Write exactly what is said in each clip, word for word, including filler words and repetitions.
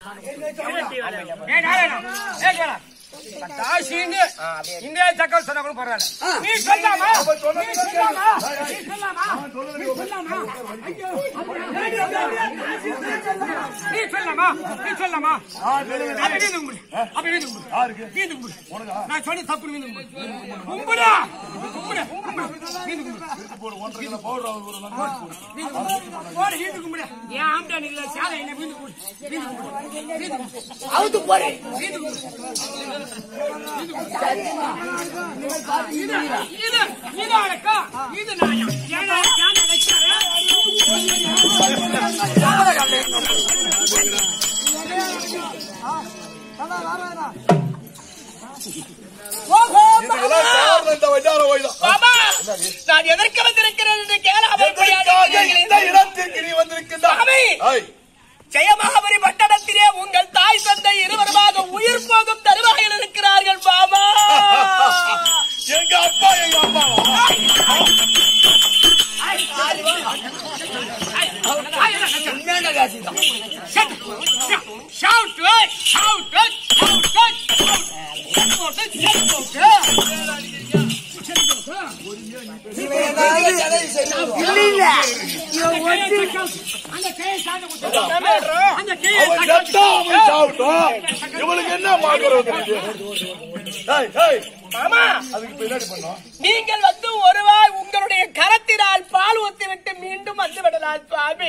இந்த சக்கல் சொன்னா கூட பரவாயில்ல. நீ சொல்லாமா நீ சொல்லாமா நீ சொல்லாமா நான் சொல்லி தப்பு கும்பிடா ஏன் ஆம்டா நீங்க சாலை என்ன வீந்து அவுத்து போறே இது இது இது அடக்கா இது நாயா ஏனா ஞான வெச்சாரே கதா வாராடா ஓஹோ இதெல்லாம் காரணம் இந்த வஜார ஓய்தா பாபா நான் எதற்கு வந்திருக்கிறேன் என்று கேளாமல் போயாதீங்க இந்த இடத்துக்கு நீ வந்திருக்கிறாய் ஐ ஜெயமகாபுரி பட்டணத்திலே உங்கள் தாய் தந்தை இருவருமாக உயிர் போகும் தருவாயில் இருக்கிறார்கள் பாபா. எங்க அப்பா எங்க அப்பா நீங்கள் வந்து ஒருவாய் உங்களுடைய கரத்தினால் பால் ஊத்தி விட்டு மீண்டும் வந்து விடலாம் சுவாமி.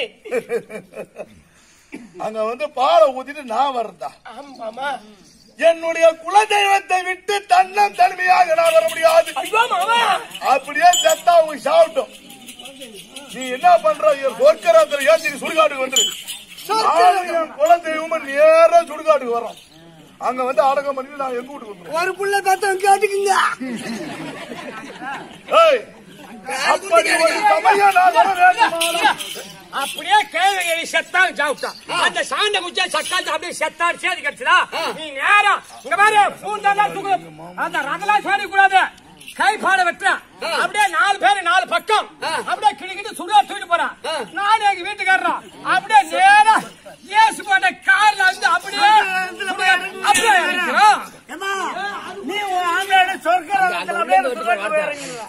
அங்க வந்து பாலை ஊத்திட்டு நான் வர்றதா? ஆமாமா, என்னுடைய குலதெய்வத்தை விட்டு தன்னம் தனிமையாக நான் வர முடியாது. அப்படியே செத்தா அவங்க சாப்பிட்டோம். நீ என்ன பண்ற? சொர்க்கராத்திரி ஏன் நீ சுடுகாட்டுக்கு வந்து குலதெய்வம் நேர சுடுகாட்டுக்கு வரோம். அங்க வந்து அடக்கம் பண்ணி நான் எங்க வீட்டுக்கு வந்துடுவோம். ஒரு புள்ள தத்தம் கேட்டுக்குங்க. அப்படி ஒரு சமயம் நான் வர வேண்டும். அப்படியே கேள்வி செத்தான் சாப்பிட்டான். அந்த சாண்ட குச்சா சக்காத்து அப்படியே செத்தான் சேதி கட்சிடா. நீ நேரம் இங்க பாரு பூண்டெல்லாம் தூக்கு. அந்த ரகலா சேரி கூடாது. கை பாட வெட்ட அப்படியே நாலு பேரு நாலு பக்கம் அப்படியே கிளிக்கிட்டு சுடா தூக்கிட்டு போறான். நானே எங்க வீட்டுக்காரன் அப்படியே நேரம் ஏசு போட்ட கார்ல வந்து அப்படியே அப்படியே இறங்குறோம். நீ ஆம்பளை சொர்க்கராஜத்துல அப்படியே சுடுகாட்டுக்கு இறங்குறீங்க.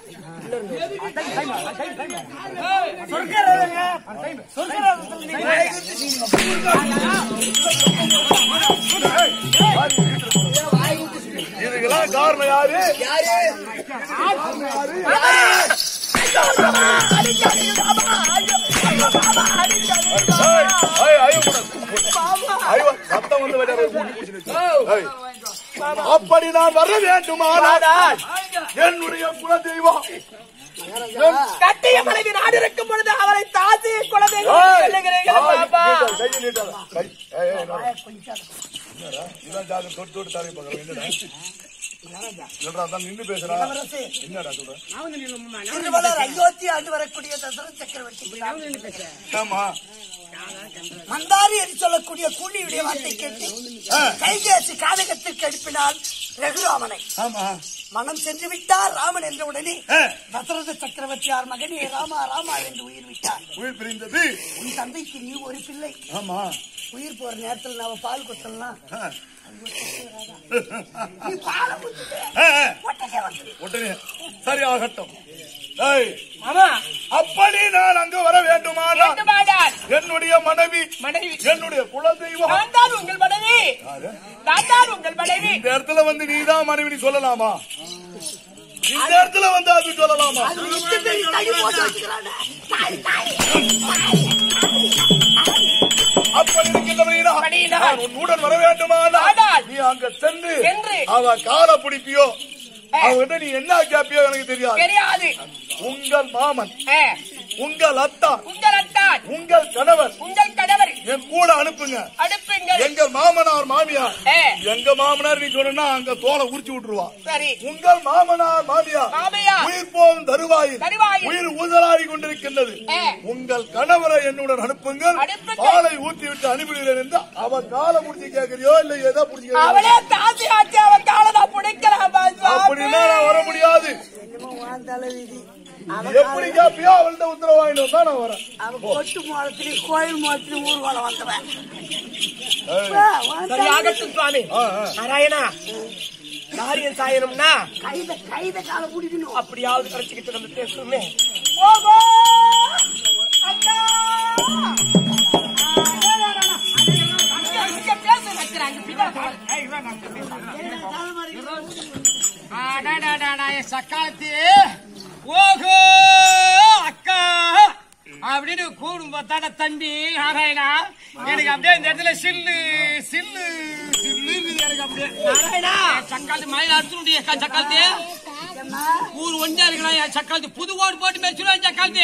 இதுக்கெல்லாம் காரணம் யாரு? சத்தம் வந்து அப்படி நான் வர வேண்டுமானால் என்னுடைய குலதெய்வம் கட்டிய மனைவி நாடு இருக்கும் பொழுது அவரை தாசி குலதெய்வம் சொல்லுகிறீர்கள் பாபா. நின்று பேசுறா என்னடா சொல்ற அயோத்தி ஆண்டு வரக்கூடிய தசரத சக்கரவர்த்தி மந்தாரி என்று சொல்லக்கூடிய கூலியுடைய வார்த்தை கேட்டு கைகேசி காதகத்திற்கு அனுப்பினால் ரகுராமனை மனம் சென்று விட்டார். ராமன் என்ற உடனே தசரத சக்கரவர்த்தியார் மகனே ராமா ராமா என்று உயிர் விட்டார். உயிர் பிரிந்தது உன் தந்தைக்கு நீ ஒரு பிள்ளை. ஆமா, உயிர் போற நேரத்தில் நாம பால் கொடுத்தலாம். உடனே சரி ஆகட்டும். அப்படி நான் அங்கு வர வேண்டுமானால் என்னுடைய மனைவி மனைவி என்னுடைய குலதெய்வம் உங்கள் மனைவி உங்கள் மனைவி இந்த இடத்துல வந்து நீதான் மனைவி சொல்லலாமா? இந்த இடத்துல வந்து அது சொல்லலாமா? அப்படி இருக்கின்றவனா உன்னுடன் வர வேண்டுமானால் நீ அங்க சென்று அவ கால பிடிப்பியோ அவங்கிட்ட நீ என்ன கேப்பியோ எனக்கு தெரியாது. தெரியாது. உங்கள் மாமன் உங்கள் அத்தா உங்கள் அத்தா உங்கள் கணவர் உங்கள் கணவர் என் கூட அனுப்புங்க. அனுப்புங்க. எங்க மாமனார் மாமியார் எங்க மாமனார் நீ சொன்னா அங்க தோலை உரிச்சு விட்டுருவா. சரி. உங்கள் மாமனார் மாமியார் உயிர் போகும் தருவாயில் உயிர் ஊதலாடி கொண்டிருக்கின்றது. உங்கள் கணவரை என்னுடன் அனுப்புங்கள். பாலை ஊற்றி விட்டு அனுப்பிடுகிறேன் என்று அவ காலை முடிச்சு கேட்கறியோ இல்ல ஏதோ புடிச்சு அவளே தாசி ஆச்சு அவன் காலை தான் பிடிக்கிறான். அப்படின்னா நான் வர முடியாது. எப்படி கேப்பியோ அவள்கிட்ட உத்தரவாயிடும் தான் நான் வரேன். அவன் கொட்டு மோளத்திலே கோயில் மோளத்திலே ஊர்வலம் வந்தவன். சரியாகட்டும் சுவாமி. நாராயணா, காரியம் சாயணும்னா கைத கைத கால பிடிக்கணும். அப்படியாவது கரைச்சிக்கிட்டு வந்து பேசணுமே. சக்காலத்தி ஓஹோ அக்கா அப்படின்னு கூடும் பார்த்தாட தம்பி நாராயணா, எனக்கு அப்படியே இந்த இடத்துல சில்லு சில்லு சில்லு எனக்கு அப்படியே. நாராயணா, சக்காலத்தி மயில் அடிச்சு சக்காலத்தி ஊர் ஒன்றா இருக்கலாம். என் சக்காலத்தி புது ஓடு போட்டு மேய்ச்சிருவேன். சக்காலத்தி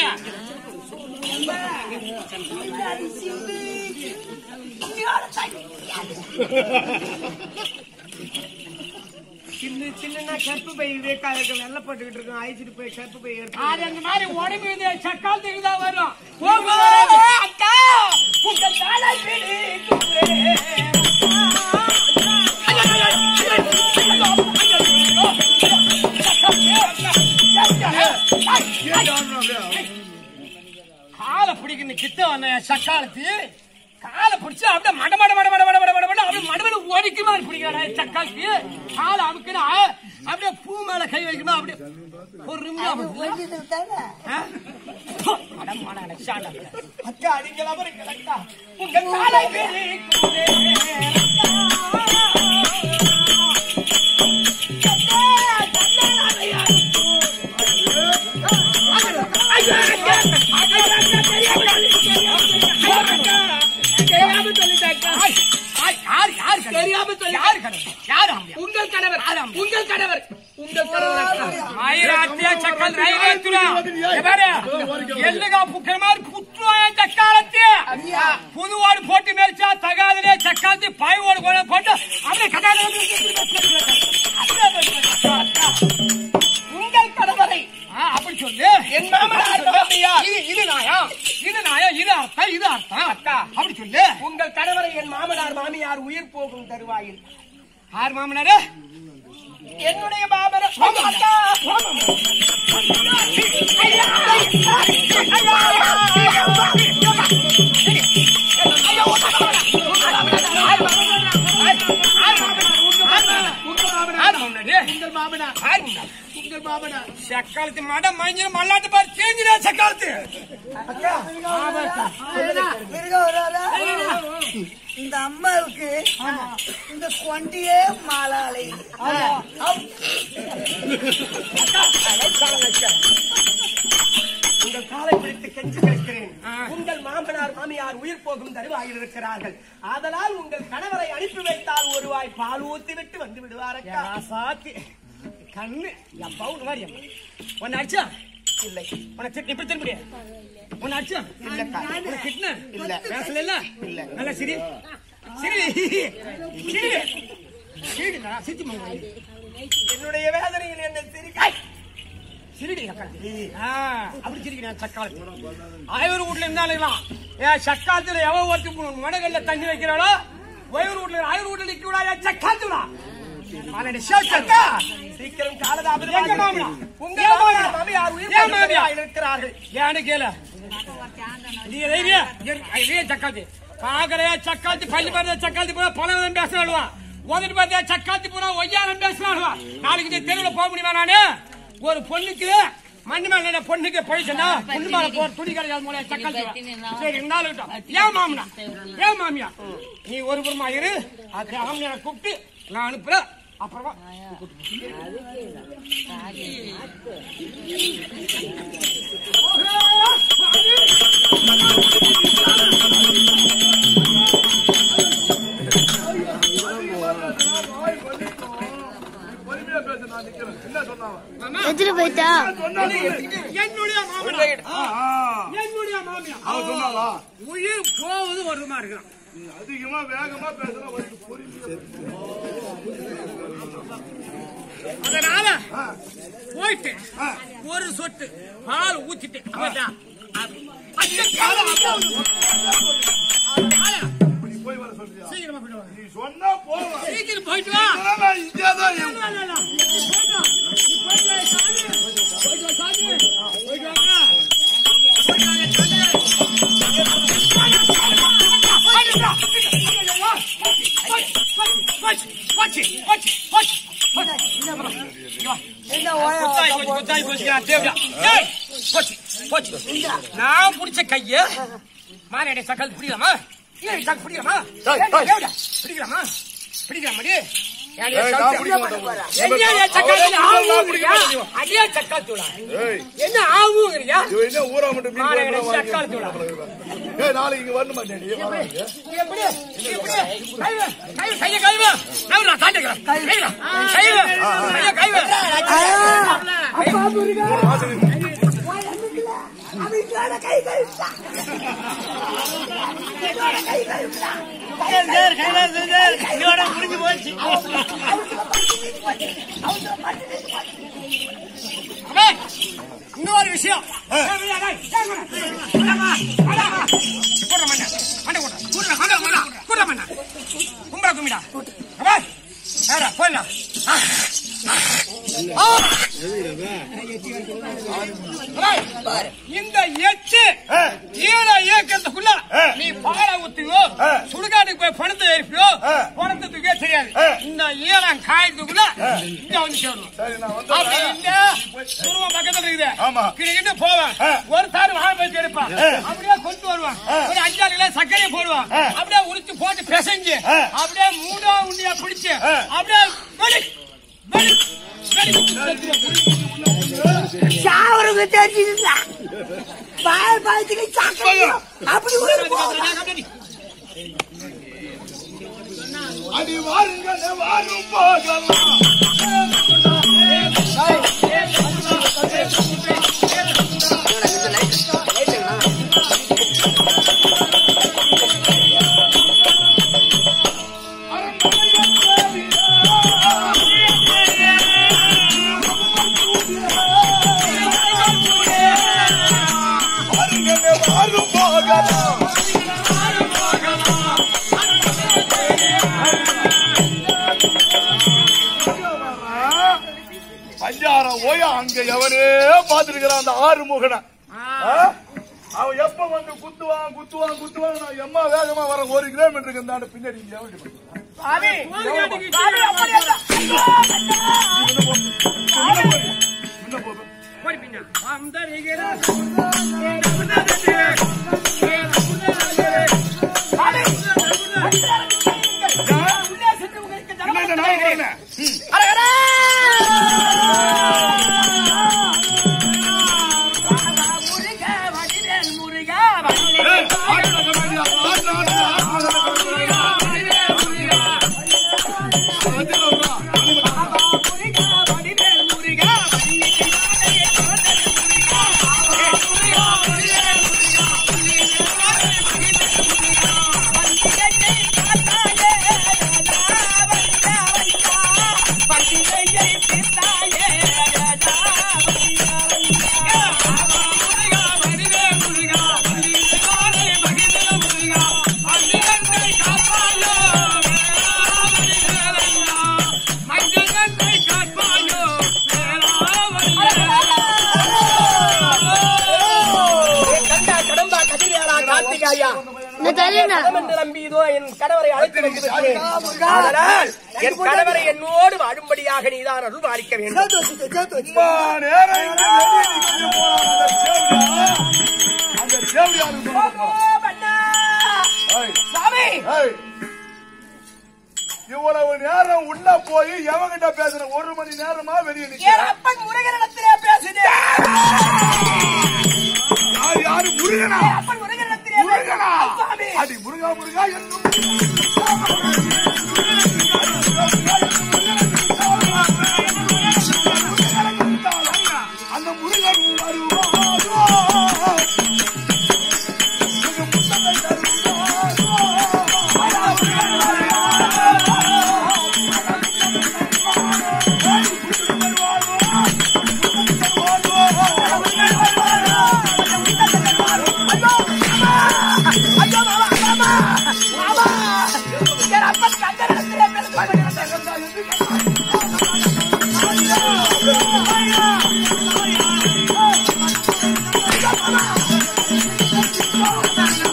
சின்ன சின்ன கருப்பு பை வேக்காக வெள்ள போட்டுக்கிட்டு இருக்கோம். அழிச்சிட்டு போய் கருப்பு பை அது அந்த மாதிரி உடம்பு சக்காலத்துக்கு தான் வரும். அக்கா உங்க காலை காலை பிடிக்கணும். கிட்ட வந்த சக்காலத்து காலை பிடிச்சு அப்படியே மட மட மட மட மட மட மட மட அப்படியே மடமட ஓடிக்கு மாதிரி பிடிக்கிறான் சக்காலத்து. காலை அமுக்குனா அப்படியே பூ மேல கை வைக்கணும். அப்படியே ஒரு நிமிஷம் அக்கா அடிக்கலாம் இருக்கா உங்க காலை உங்கள் கணவர் உங்கள் கணவர் உங்கள் சக்கல் எல்லுகா புக்கிற மாதிரி புற்றுவாய சக்காலத்து புதுவாடு போட்டு மேய்ச்சா தகாதலே சக்காலத்து பாய்வோடு கூட போட்டு அப்படியே கடாத உங்கள் கணவரை அப்படி சொல்லு. என் இது நாயா இது நாயா இது அர்த்தம் இது அர்த்தம் அக்கா அப்படி சொல்லு. உங்கள் கணவரை என் மாமனார் மாமியார் உயிர் போகும் தருவாயில். யார் மாமனாரு? என்னுடைய மாமனார். சக்காலத்து மடம் மஞ்சள் மல்லாட்டு பாரு தேஞ்சிடா சக்காலத்து. இந்த அம்மாவுக்கு இந்த கொண்டியே மாலாளை உங்கள் காலை பிடித்து கெஞ்சி கேட்கிறேன். உங்கள் மாமனார் மாமியார் உயிர் போகும் தருவாயில் இருக்கிறார்கள். அதனால் உங்கள் கணவரை அனுப்பி வைத்தால் ஒரு வாய் பால் ஊத்தி விட்டு வந்து விடுவாரக்கா. சாத்தி கண்ணு பவுன் மாதிரி ஒன்னு அடிச்சா இல்லை உனக்கு இப்படி திரும்ப முடியாது. ஒன்னு அடிச்சா இல்ல கிட்ன இல்ல பேசல இல்ல இல்ல நல்ல சிரி சிரி சிரி சிரி சிரிச்சு என்னுடைய வேதனையில் என்ன சிரிக்காய் சிரிடி அப்படி சிரிக்கிறேன். சக்காலத்து ஆய்வர் வீட்டுல இருந்தாலும் ஏன் சக்காலத்துல எவன் ஒருத்தர் மடகல்ல தண்ணி வைக்கிறாளோ ஒயவர் வீட்டுல ஆய்வர் வீட்டுல நிக்க விடா சக்காலத்துடா சீக்கிரம் காலதாபதம் இருக்கிறார்கள். ஏன்னு கேள சக்காத்தி பாக்கறையா சக்காத்தி பள்ளி பார்த்தா சக்காத்தி போனா பல பேசுறாடுவா உதட்டு பார்த்தா சக்காத்தி போனா ஒய்யாரம் பேசுறாடுவா. நாளைக்கு தெருவில் போக முடியுமா? நானு ஒரு பொண்ணுக்கு மண்ணு மேல பொண்ணுக்கு பழிச்சா பொண்ணு மேல போற துணி கிடையாது மூலம் சக்காத்தி. சரி இருந்தாலும் ஏன் மாமனா ஏன் மாமியா நீ ஒரு புறமா இரு. அது மாமியாரை கூப்பிட்டு நான் அனுப்புறேன். அப்புறமா எதிர போயிட்டா என்னுடைய மாமனார் என்னுடைய மாமியார் உயிர் போவது வருமா இருக்கிறான். அதிகமா வேகமா பேசுற அதனால போயிட்டு ஒரு சொட்டு பால் ஊத்திட்டு போய் வர சொல்றியா? சீக்கிரமா போயிட்டு வா. நீ சொன்னா போவா. சீக்கிரம் போயிட்டு வா. நான் இங்கதான் போச்சு போச்சு போச்சு நான் புடிச்ச கைய மாறேட சக்கல் பிடிக்கலாமா பிடிக்கலாமா பிடிக்கலாமா பிடிக்கலாமா என்ன ஆகுங்கறியா ஊரா மட்டும் நாளைக்கு இங்க வரணும் மாட்டேன் முடிஞ்சு போச்சு இன்னொரு விஷயம் கும்பல கும்பிடா போயிடலாம் இந்த எட்டு ஏழை ஏக்கத்துக்குள்ள நீ பாலை ஊத்துவோ சுடுகாட்டுக்கு போய் பணத்தை எழுப்பியோ பணத்துக்கே தெரியாது. இந்த ஏழாம் காயத்துக்குள்ள இங்க வந்து சேரணும். அப்படி இல்ல குருவம் பக்கத்துல இருக்குது கிட்ட போவேன் ஒரு தாரு வாழை போய் எடுப்பான் அப்படியே கொண்டு வருவான் ஒரு அஞ்சாறு கிலோ சர்க்கரையை போடுவான் அப்படியே உரிச்சு போட்டு பிசைஞ்சு அப்படியே மூடா உண்டியா பிடிச்சு அப்படியே சாவருக்கு தெரிஞ்சுதா பால் பாலத்துக்கு சாக்கரை அப்படி அடி வாருங்க வாரும் போகலாம் அங்க எவனே பாத்துருக்கிறான் அந்த ஆறு முகனை அவன் எப்ப வந்து குத்துவான் குத்துவான் குத்துவான் நான் எம்மா வேகமா வர ஒரு கிலோமீட்டருக்கு இந்த பின்னாடி கணவரை அழைத்து வைத்திருக்கிறேன். அதனால் என் கணவரை என்னோடு வாழும்படியாக நீதான் அருள் பாலிக்க வேண்டும். இவ்வளவு நேரம் உள்ள போய் எவங்கிட்ட பேசுற ஒரு மணி நேரமா வெளியே அப்பன் முருகனிடத்திலே பேசுது. யாரு யாரு முருகனா? அப்பன் முருகனிடத்திலே முருகனா? அடி முருகா முருகா என்னும் அந்த முருகன்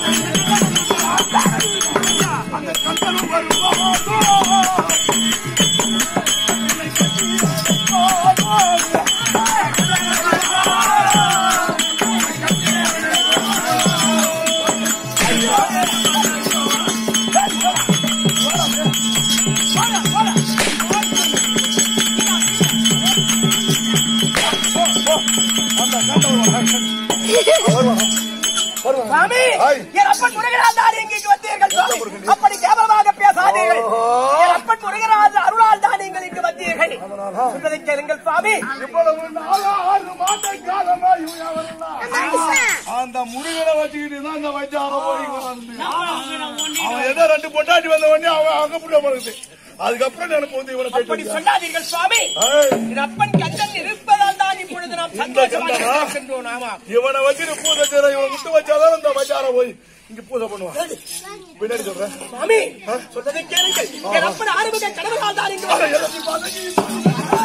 அந்த சுவாமி இவ்வளவு நாளா ஆறு மாத காலமா இவங்க வரலாம் அந்த முருகனை வச்சுக்கிட்டு தான் அந்த வச்சாரம் போய் அவன் ஏதோ ரெண்டு பொட்டாட்டி வந்த உடனே அவன் அகப்பட போறது அதுக்கப்புறம் எனக்கு வந்து இவனை அப்படி சொல்லாதீர்கள் சுவாமி அப்பன் கந்தன் இருப்பதால் தான் இப்பொழுது நாம் சந்தோஷமாக இருக்கின்றோம். ஆமா இவனை வச்சுட்டு பூஜை செய்யற இவனை விட்டு வச்சாதான் இந்த வச்சாரம் போய் இங்க பூஜை பண்ணுவான். பின்னாடி சொல்றேன் சுவாமி சொல்றதை கேளுங்கள். என் அப்பன் ஆரம்பிக்க கடவுளால் தான் இங்கு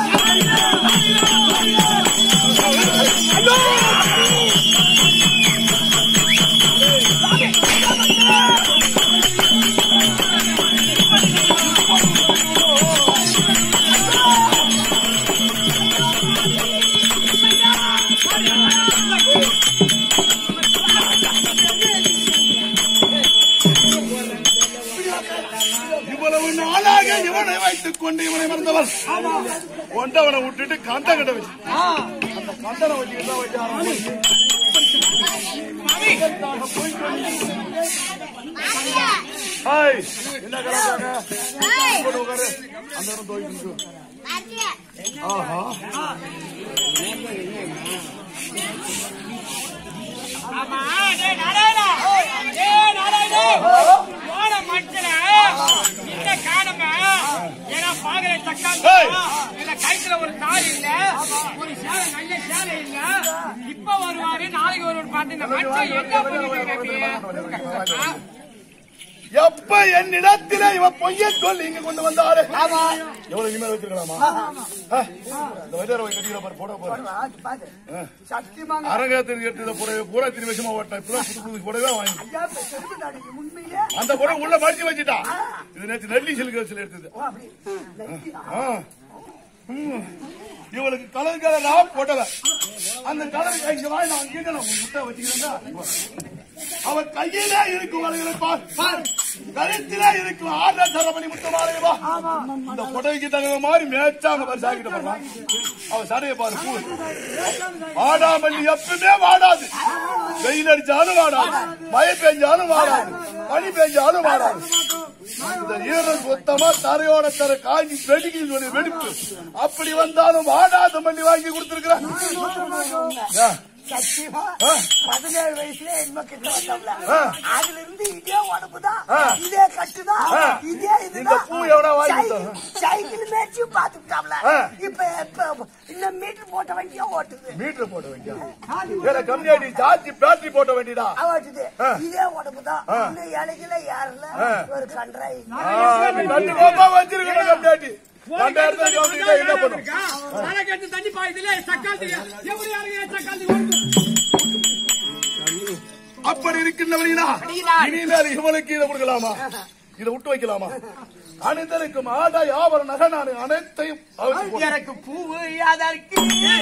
இவ்வளவு நாளாக இவனை வைத்துக் கொண்டு இவனை மறந்தவர் ஒன்றவனை விட்டுட்டு கந்த கட்ட வச்சு அந்த கந்தனை வச்சுக்கிட்டு வச்சாரம் என்ன கலாச்சாங்க அந்த இடம் தோய்க்கு ஆஹா ஆமா டே நாராயணா டே நாராயணா போன மச்சல இந்த காணமா ஏனா பாகற தக்காங்க இந்த கைத்துல ஒரு தாலி இல்ல ஒரு சேலை நல்ல சேலை இல்ல இப்ப வருவாரு நாளைக்கு வருவாரு பாத்து இந்த மச்ச என்ன பண்ணிட்டு எப்ப என்னிடத்திலே இவன் பொய்ய சொல்லி இங்க கொண்டு வந்தாரு எவ்வளவு இனிமேல் வச்சிருக்கலாமா இந்த வஜார போய் கட்டிக்கிற பாரு போட போற அரங்கத்தில் கட்டித புடவை பூரா திரு விஷயமா ஓட்ட இப்பதான் புது புது புடவை வாங்கி அந்த புடவை உள்ள மடிச்சு வச்சுட்டா இது நேற்று நெல்லி சிலுக்கு வச்சு எடுத்தது இவளுக்கு கலர் கலரா போட்டவ அந்த கலர் இங்க வாங்கி நான் அங்கே நான் முட்டை வச்சுக்கிறேன் அவர் கையிலே இருக்கும் பார் கருத்திலே இருக்கும் ஆர்டர் தரமணி முத்தமாலைவா இந்த புடவைக்கு தகுந்த மாதிரி மேய்ச்சாங்க பாரு சாக்கிட்ட பாருமா அவன் சடையை பாரு பூ வாடாமல்லி எப்பவுமே வாடாது வெயில் அடிச்சாலும் வாடாது மழை பெஞ்சாலும் வாடாது பனி பெஞ்சாலும் வாடாது இந்த ஈரம் சுத்தமா தரையோட தர காஞ்சி வெடிக்கு வெடிப்பு அப்படி வந்தாலும் வாடாத மல்லி வாங்கி கொடுத்திருக்கிறேன். சத்தியமா பதினேழு வயசுல என் கிட்ட வந்தோம்ல அதுல இருந்து இதே உடம்புதான் இதே கட்டுதான் இதே இதுதான் சைக்கிள் மேட்சும் பாத்துக்கிட்டாப்ல இப்ப இப்ப இந்த மீட்டர் போட்ட வண்டியா ஓட்டுது மீட்டர் போட்ட வண்டியா கம்மியாடி ஜாஸ்தி பேட்டரி போட்ட வண்டிடா ஓட்டுது இதே உடம்புதான் இந்த இலைகளை யாருல ஒரு கன்றாய் வச்சிருக்கேன் கம்மியாடி அப்படி இருக்கின்றவனா இனிமேல் இவனுக்கு இதை கொடுக்கலாமா இதை விட்டு வைக்கலாமா அனைத்தருக்கும் ஆதாய ஆபரண நகை நான் அனைத்தையும் எனக்கு பூவு அதற்கு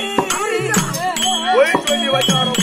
போய் சொல்லி வச்சாரோ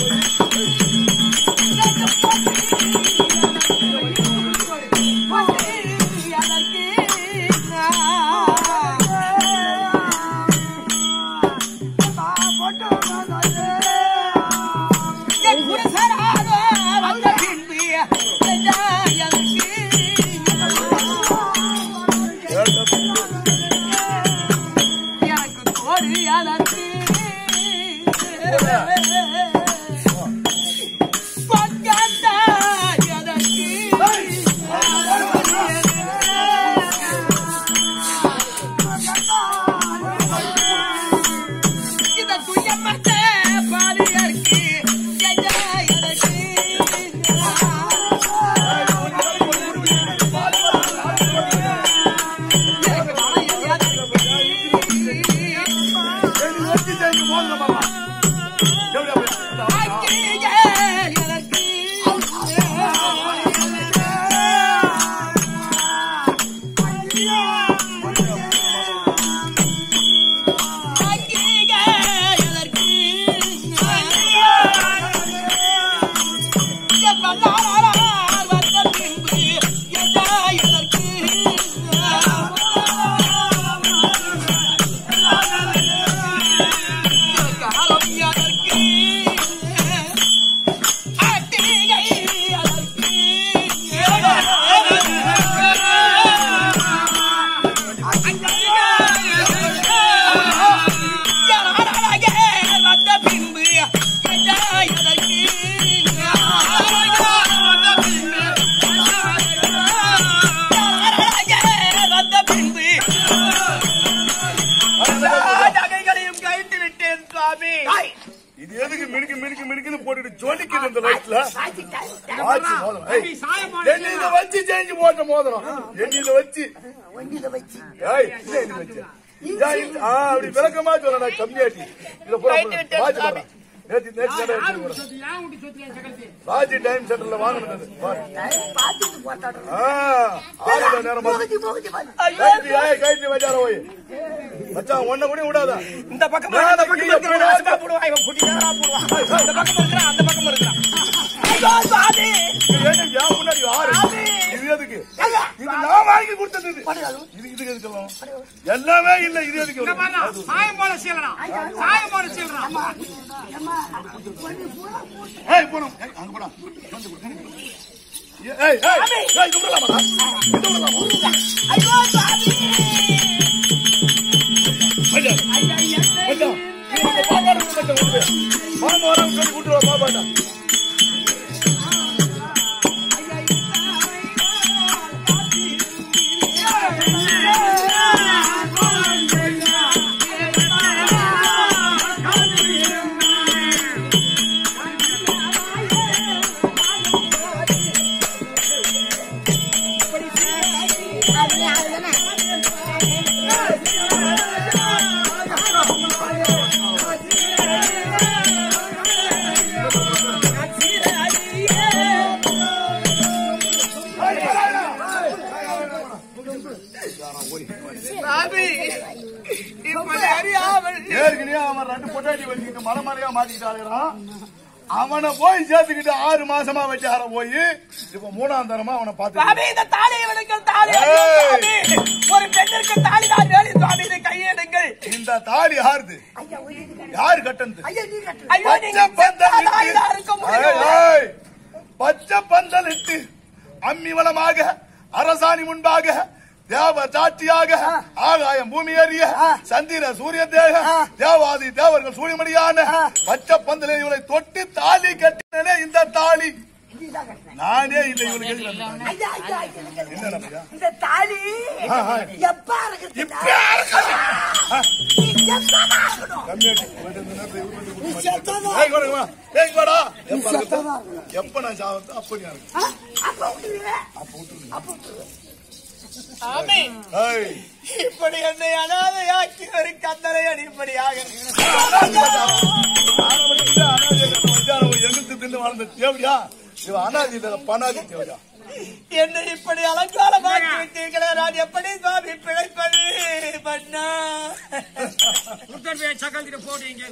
அந்த வயசுல வாட்சி மோதிரம் என்ன இதை வச்சு சேஞ்சு போட்ட மோதிரம் என்ன இதை வச்சு வச்சு வச்சு அப்படி விளக்கமா சொல்ல நான் கம்மியாட்டி இதை பூரா வாட்சி போடுறேன் நேற்று நேற்று ராஜி டைம் சென்டர்ல வாங்கினது நேரம் கைட்டு வச்சார போய் மச்சான் ஒன்ன கூட விடாத இந்த பக்கம் அந்த பக்கம் முன்னாடி ஆறு இது எதுக்கு இது நான் வாங்கி கொடுத்தது இது இதுக்கு எதுக்கு எல்லாமே இல்ல இது எதுக்கு சாயம் போல சீலனா சாயம் போல சீலனா ஏய் போறோம் அங்க போடா ஏய் ஏய் ஏய் இது விடலாமா இது விடலாமா ஐயோ சாமி ஐயா ஐயா ஐயா இந்த பாப்பாடு வந்து மாமா வர சொல்லி கூட்டி வா பாப்பாடா அவனை போய் சேர்த்துக்கிட்டு ஆறு மாசமா வச்சார போய் இப்ப மூணாம் தரமா அவனை பார்த்து ஒரு பெண்ணிற்கு தாலி தான் வேலை சுவாமி இதை கையெடுங்கள். இந்த தாலி யாருது யாரு கட்டது பச்சை பந்தல் இட்டு அம்மி வளமாக அரசாணி முன்பாக தேவ சாட்சியாக ஆகாயம் பூமி ஏறிய சந்திர சூரிய தேக தேவாதி தேவர்கள் சூரியமணியான பச்சை பந்தலை இவளை தொட்டு தாலி கட்டினே இந்த தாலி நானே இல்லை இவளுக்கு இந்த தாலி எப்ப எப்ப நான் சாவத்து அப்ப இப்படி என்னை அனாதையாக்கி ஒரு கந்தரை அடிப்படையாக எழுத்து தின்னு வாழ்ந்த தேவையா இவ அனாதி பணாதி தேவையா என்னை இப்படி அலங்காரமாக்கி விட்டீர்களே நான் எப்படி சுவாமி பிழைப்பது பண்ணா சக்கல்கிட்ட போடுங்க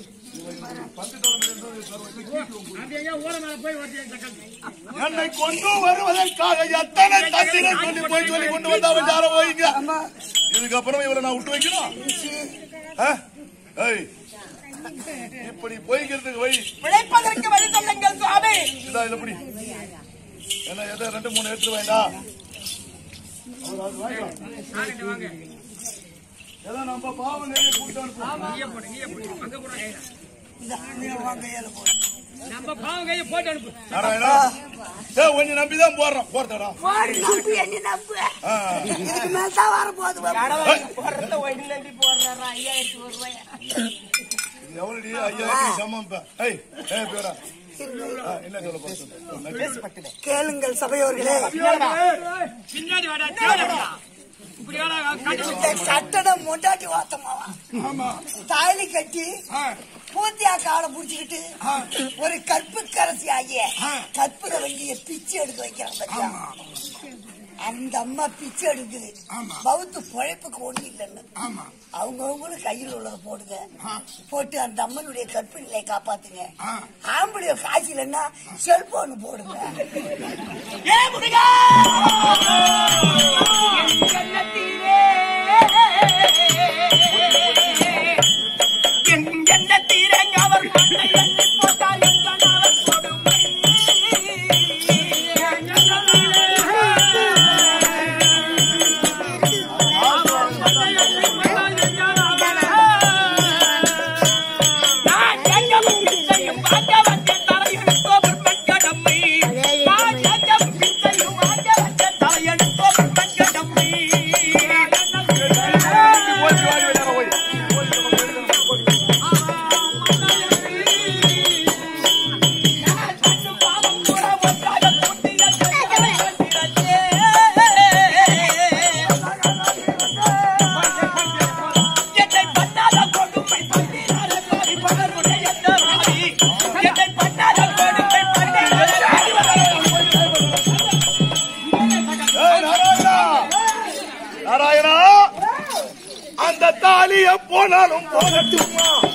என்னை கொண்டு வருவதற்காக எத்தனை தந்திரை சொல்லி போய் சொல்லி கொண்டு வந்தவன் யார போயிங்க இதுக்கப்புறம் இவரை நான் விட்டு வைக்கணும் இப்படி போய்கிறதுக்கு வழி பிழைப்பதற்கு வழி சொல்லுங்கள் சுவாமி இதா எப்படி என்ன எதை ரெண்டு மூணு எடுத்து வேண்டாம் ஏதோ நம்ம பாவம் நம்ம பாவம் கையை போட்டு அனுப்பு கொஞ்சம் நம்பிதான் போடுறோம் போறதா எவ்வளவு ஐயாயிரத்தி சமம் பேரா கேளுங்கள் சபையோர்களே கட்டடம் மொண்டாட்டி வாத்தமாவா தாலி கட்டி பூத்தியா காலை புடிச்சுக்கிட்டு ஒரு கற்பு கரசி ஆகிய கற்புர வண்டிய பிச்சு எடுத்து வைக்கிறாங்க அந்த அம்மா பிச்சு எடுக்குது பௌத்து பொழைப்புக்கு ஒண்ணு இல்லைன்னு அவங்கவுங்களும் கையில் உள்ளதை போடுங்க போட்டு அந்த அம்மனுடைய கற்பு நிலையை காப்பாத்துங்க ஆம்பளைய காசு இல்லைன்னா செல்போன் போடுங்க தலையெடுத்தோம் நாராயணா நாராயணா அந்த தாலிய போனாலும் போகட்டுமா